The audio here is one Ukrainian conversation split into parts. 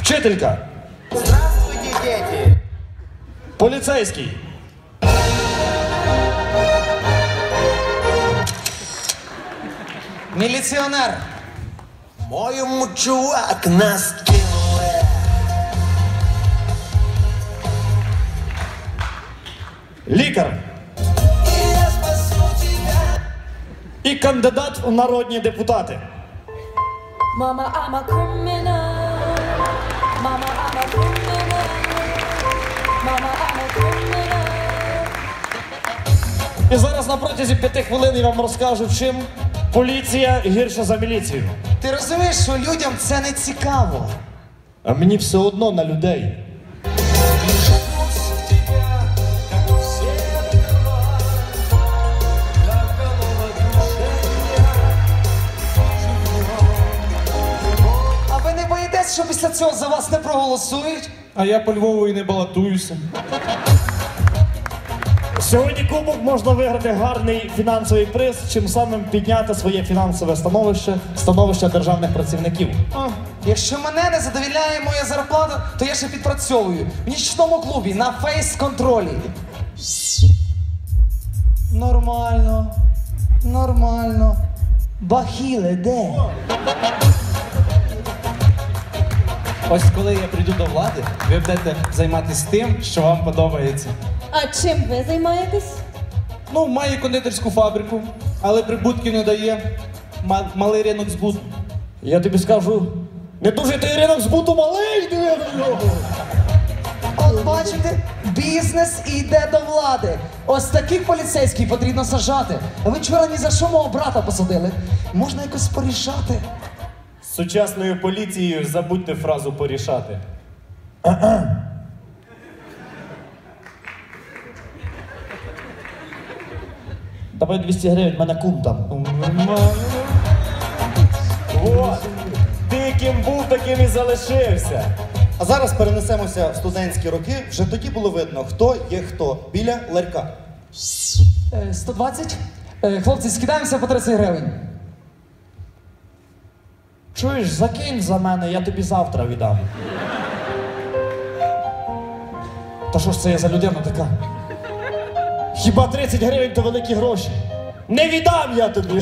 Вчителька. Здравствуйте, дети. Поліцейський. Міліціонер. Моєму чувак нас кинули. Лікар. І кандидат у народні депутати. Mama, I'm a criminal. Mama, I'm a criminal. Mama, I'm a criminal. І зараз на протязі 5 хвилин я вам розкажу, чим поліція гірша за міліцію. Ти розумієш, що людям це не цікаво? А мені все одно на людей. А ви не боїтесь, що після цього за вас не проголосують? А я по Львову і не балотуюся. Сьогодні кубок можна виграти гарний фінансовий приз, чим самим підняти своє фінансове становище державних працівників. Якщо мене не задовільняє моя зарплата, то я ще підпрацьовую в нічному клубі на фейс-контролі. Нормально. Нормально. Бахіле, де? Ось коли я прийду до влади, ви будете займатися тим, що вам подобається. А чим ви займаєтесь? Ну, має кондитерську фабрику, але прибутків не дає. Малий ринок збуту. Я тобі скажу, не дуже той ринок збуту малий, диви на нього. От бачите, бізнес іде до влади. Ось таких поліцейських потрібно сажати. А ви вчора ні за що мого брата посадили. Можна якось порішати. З сучасною поліцією забудьте фразу порішати. Давай 200 гривень, в мене кум там. От, ти ким був, таким і залишився. А зараз перенесемося в студентські роки. Вже тоді було видно, хто є хто біля ларька. 120? Хлопці, скидаємося по 30 гривень. Чуєш, закинь за мене, я тобі завтра віддам. Та що ж це я за людина така? Хіба 30 гривень то великі гроші? Не віддам я тобі!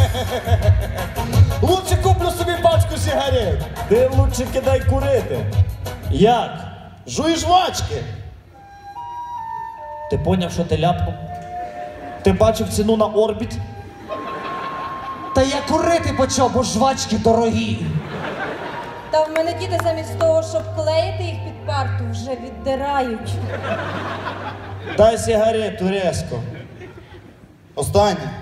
Лучше куплю собі пачку сигарет. Ти лучше кидай курити. Як? Жуй жвачки! Ти поняв, що ти ляпнув? Ти бачив ціну на орбіт? Та я курити почав, бо жвачки дорогі. Та в мене діти замість того, щоб клеїти їх під парту, вже віддирають. Дай сигарету резко. Останнє.